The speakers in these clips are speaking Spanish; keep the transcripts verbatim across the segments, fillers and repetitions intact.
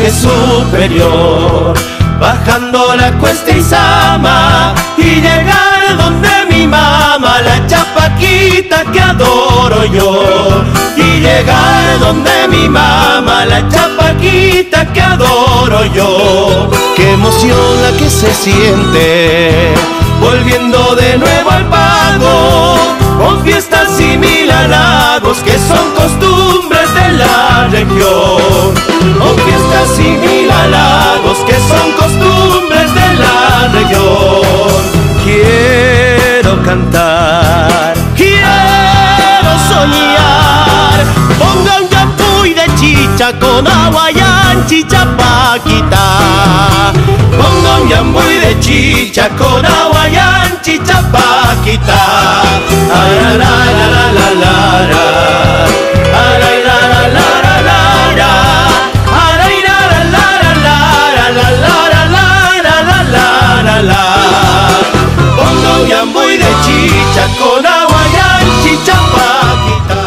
que es superior. Bajando la cuesta Izama y llegar donde mi mamá, la chapaquita que adoro yo. Y llegar donde mi mamá, la chapaquita que adoro yo. Qué emoción la que se siente volviendo de nuevo al pago, con fiestas y mil halagos que son costumbres de la región. Con fiestas y mil halagos que son costumbres de la región. Quiero cantar, quiero soñar. Ponga un yapuy de chicha con agua y anchicha paquita. Ponga un yambuy de chicha con agua y anchicha paquita. Ay, la, la, la, la, la, la, la. Ay, la, la, la, la, la, la, la. Ay, la, la, la, la, la, la, la, la, la, la, la. Ponga un yambuy de chicha con agua y anchicha paquita.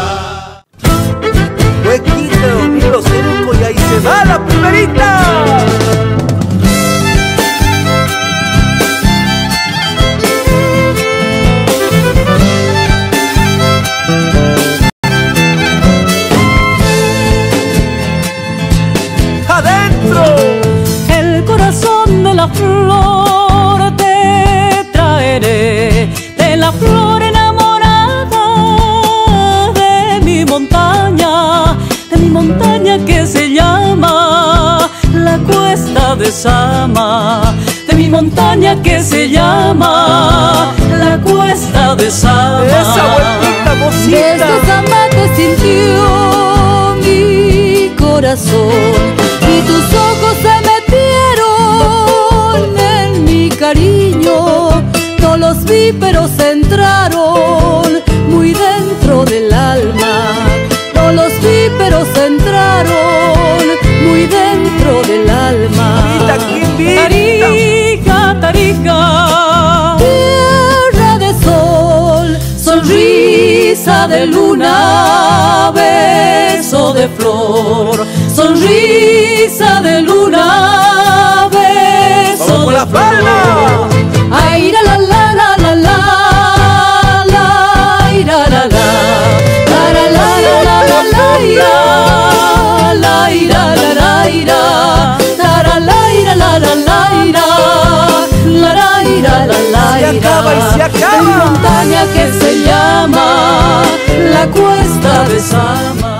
Huequito, Milo Ceruco, y ahí se va la primerita. El corazón de la flor te traeré, de la flor enamorada de mi montaña, de mi montaña que se llama la Cuesta de Sama, de mi montaña que se llama la Cuesta de Sama. Esa vueltita, mocita. Desde Sama te sintió mi corazón y tus ojos se metieron en mi cariño. No los vi pero se entraron muy dentro del alma. No los vi pero se entraron muy dentro del alma. Tarija, Tarija, tierra de sol, sonrisa de luna, beso de flor. Sonrisa de luna, beso de flor. Ay, la la la la la la la, ira la la, la la la la la la la, ira, la ira la la ira, la la la ira la la la ira, la la ira la la ira. Se acaba y se acaba. En montaña que se llama la Cuesta de Sama.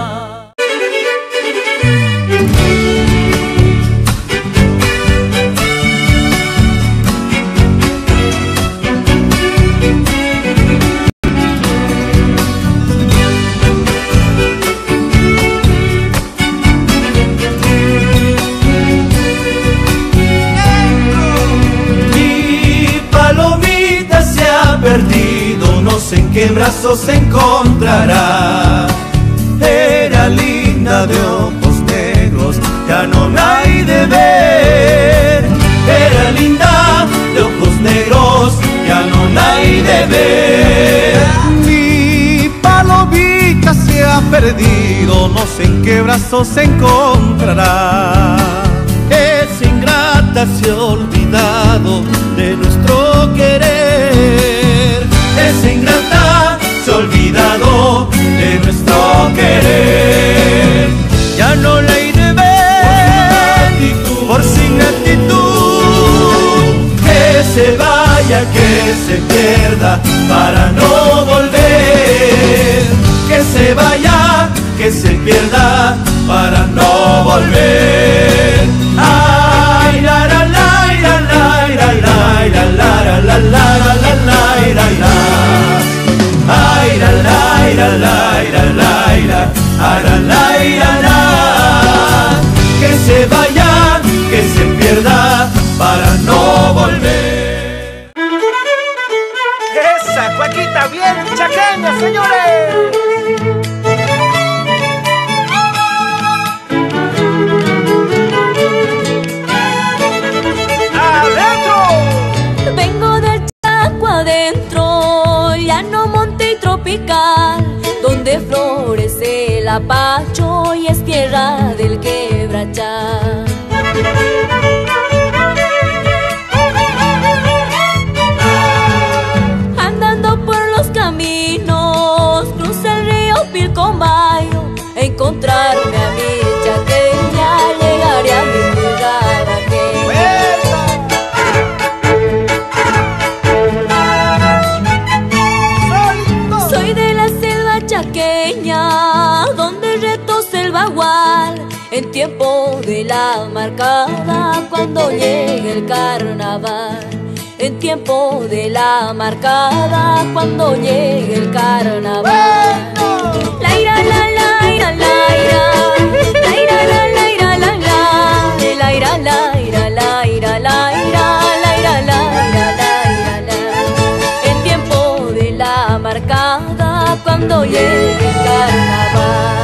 Perdido, no sé en qué brazos se encontrará. Era linda de ojos negros, ya no la hay de ver. Era linda de ojos negros, ya no la hay de ver. Mi palomita se ha perdido, no sé en qué brazos se encontrará. Esa ingrata se ha olvidado de nuestro querer. Esa ingrata se ha olvidado de nuestro querer. Ya no la hay de ver por su ingratitud. Que se vaya, que se pierda para no volver. Que se vaya, que se pierda para no volver. Ay, la la la la la la la la la la la la la la. Ay, la la la la la la la la la. Que se vaya, que se pierda para no volver. Esa cuequita bien chaqueña, señores. Adentro, llano, monte y tropical, donde florece el apacho y es tierra del quebrachal. tiempo de la marcada, cuando llegue el carnaval. En tiempo de la marcada, cuando llegue el carnaval. La ira, la, la, ira, la, ira. La ira, la, la, ira, la, la. La ira, la, ira, la, ira, la, ira. La ira, la, ira, la, ira, la. En tiempo de la marcada, cuando llegue el carnaval.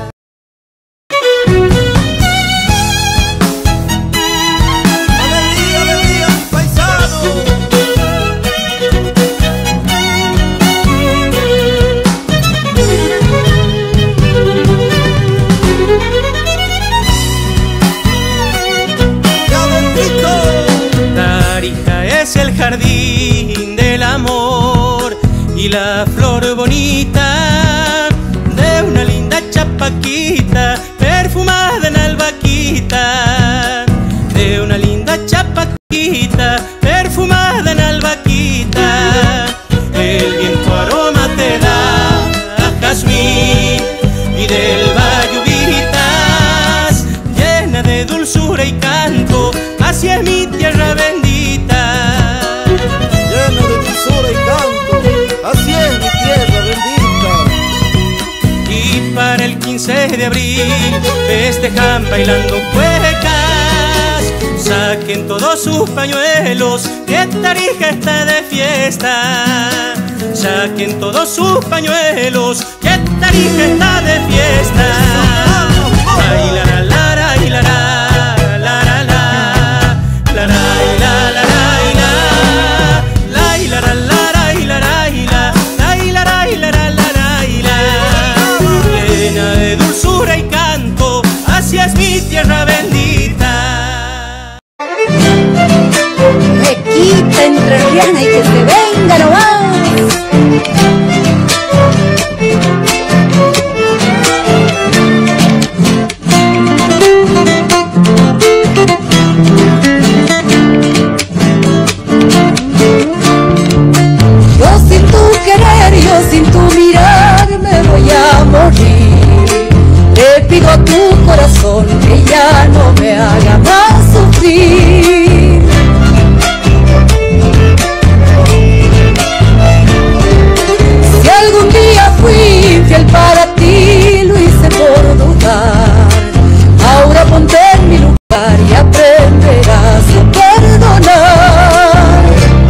El jardín del amor y la flor bonita de una linda chapaquita perfumada en albahaquita, de una linda chapaquita perfumada en albahaquita. El viento aroma te da a jazmín y del valle uvitas, llena de dulzura y canto, así es mi tierra bendita. Así es mi tierra bendita. Y para el quince de abril festejan bailando cuecas, saquen todos sus pañuelos, que Tarija está de fiesta. Saquen todos sus pañuelos, que Tarija está de fiesta. Bailará, la, la, y la, la, la, la, la, la, la, la, la, la, la, la, la. Llena de dulzura y canto, así es mi tierra bendita. Me quita entrerriana y que se venga nomás. Yo sin tu querer, yo sin tu mirar me voy a morir. Le pido a tu corazón que ya no me haga más sufrir. Si algún día fui infiel para ti, lo hice por dudar. Ahora ponte en mi lugar y aprenderás a perdonar.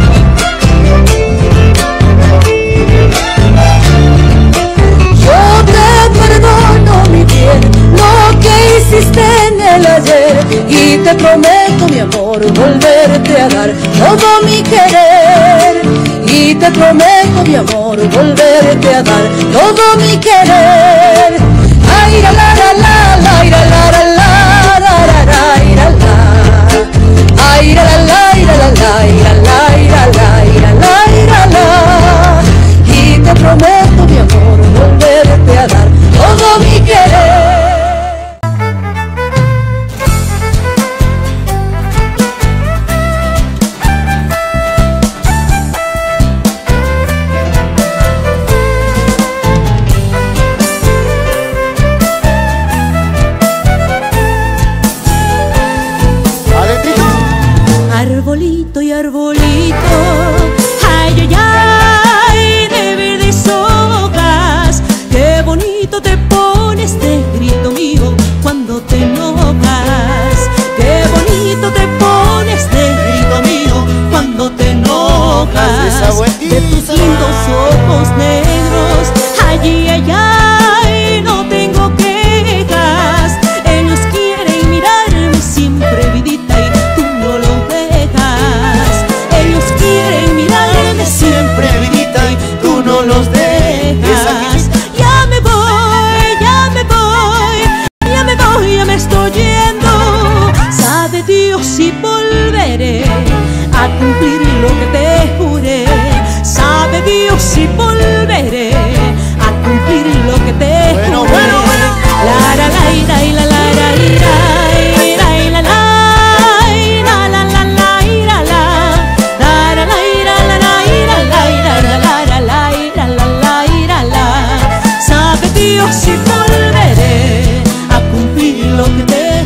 Yo te perdono, mi bien, lo que hiciste en el ayer, y te prometo, mi amor, volverte a dar todo mi querer. Y te prometo, mi amor, volverte a dar todo mi querer. Ay, la la la la la, la la la la, la la la la. Ay, la la la la la, la la la la, la la. Y te prometo, mi amor, volverte a dar todo mi querer. Arbolito y arbolito, ay, ay, ay, de verdes hojas, qué bonito te pones, este grito mío, cuando te enojas. Qué bonito te pones, este grito mío, cuando te enojas. De tus lindos ojos negros, ay, ay, ay, no tengo quejas. Ellos quieren mirarme siempre, vidita, y tú no lo dejas. Ellos quieren mirarme siempre, vidita, y tú no los dejas. Ya me voy, ya me voy, ya me voy, ya me estoy yendo. Sabe Dios si volveré a cumplir lo que te juré. Sabe Dios si volveré a cumplir lo que te Bueno, juré. bueno, bueno. La la la ira, ira, la la ira, ira, ira, la ira, la la la ira, la la la la ira, la la ira, la ira, la la la ira, la la ira, la. Sabe Dios si volveré a cumplir lo que te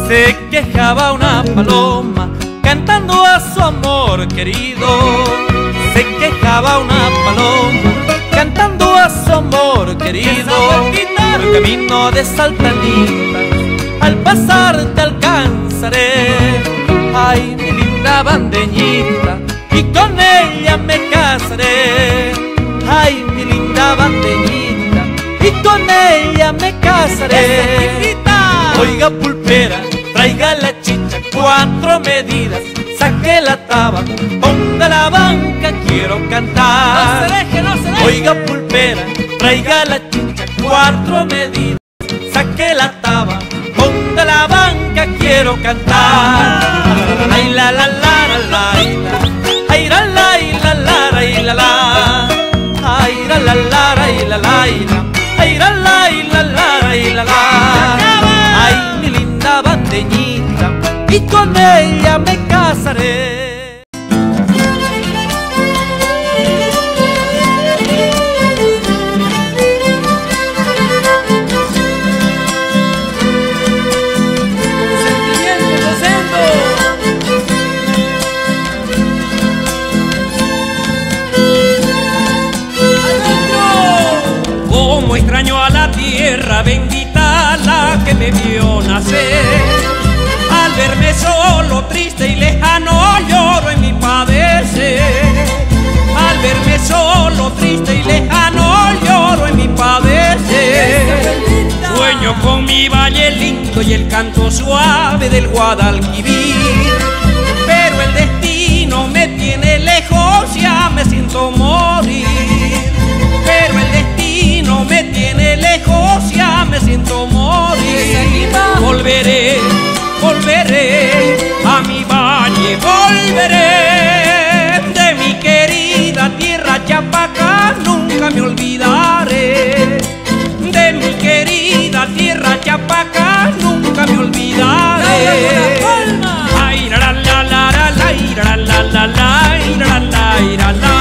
Se quejaba una paloma cantando a su amor querido. Se quejaba una paloma cantando a su amor querido. Por el camino de Saltanita al pasar te alcanzaré. Ay, mi linda bandeñita, y con ella me casaré. Ay, mi linda bandeñita, y con ella me casaré. Oiga pulpera, traiga la chicha, cuatro medidas, saque la taba, ponga la banca, quiero cantar. No se deje, no se deje. Oiga pulpera, traiga la chicha, cuatro medidas, saque la taba, ponga la banca, quiero cantar. Ay la la la la la, ay la la la la la la, ay la la la la la, ay la la la la la. Ay, mi linda bandeñita, y con ella me casaré. Sentimiento Rosendo. Como extraño a la tierra bendita, la que me vio nacer. Al verme solo, triste y lejano, lloro en mi padecer. Al verme solo, triste y lejano, lloro en mi padecer. Sueño con mi valle lindo y el canto suave del Guadalquivir, pero el destino me tiene lejos, ya me siento morir. Pero el destino me tiene lejos, ya me siento morir. Volveré, volveré a mi valle, volveré de mi querida tierra Chapaca, nunca me olvidaré. De mi querida tierra Chapaca, nunca me olvidaré. Ay la la la la la la la la la la la la.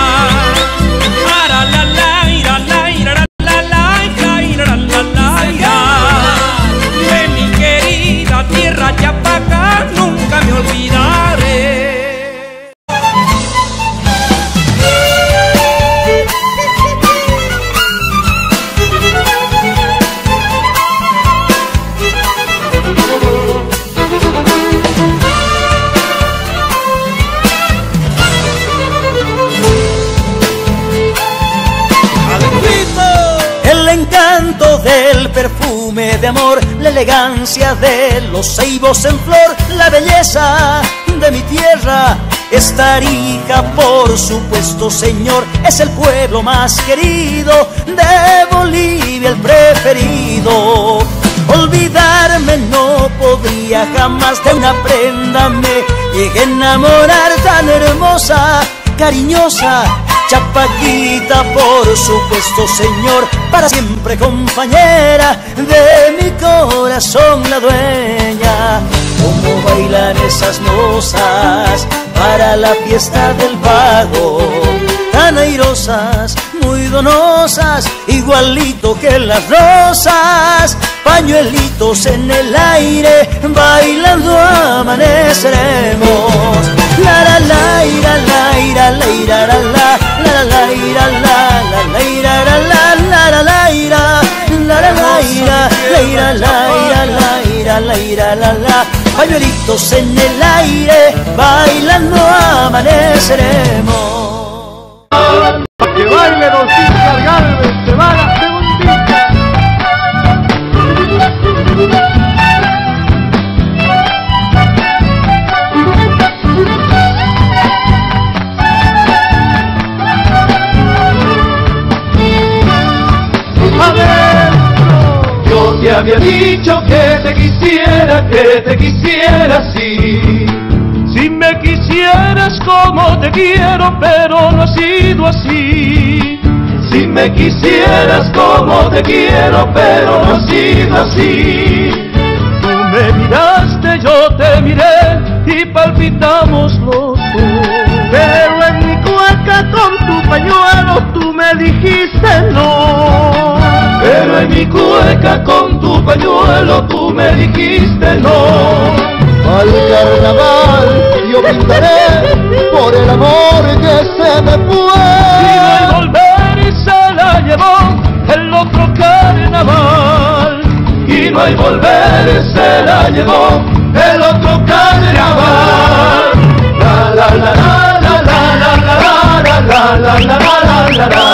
De mi querida tierra Chapaca, nunca me olvidaré. El encanto del perfume de amor, la elegancia de los ceibos en flor, la belleza de mi tierra es Tarija, por supuesto, señor, es el pueblo más querido de Bolivia, el preferido. Olvidarme no podría jamás, de una prenda me llegué a enamorar, tan hermosa, cariñosa, Chapaquita, por supuesto, señor, para siempre compañera de mi corazón, la dueña. Cómo bailan esas mozas para la fiesta del pago, tan airosas, muy donosas, igualito que las rosas, pañuelitos en el aire, bailando amaneceremos. La la la ira la ira la ira la la la la ira la la la ira la la la la ira la la la ira la ira la ira la ira la ira la la. Pañuelitos en el aire, bailando amaneceremos. Que baile Don César Galvez, se va la segundita. Yo te había dicho que te quisiera, que te quisiera así. Si me quisieras como te quiero, pero no ha sido así. Si me quisieras como te quiero, pero no ha sido así. Tú me miraste, yo te miré y palpitamos los dos. Pero en mi cueca con tu pañuelo tú me dijiste no. Pero en de mi cueca con tu pañuelo tú me dijiste no. Al carnaval yo brindaré por el amor que se me fue. Y no hay volver y se la llevó el otro carnaval. Y no hay volver y se la llevó el otro carnaval. La la la la la la la la la la la la la la la.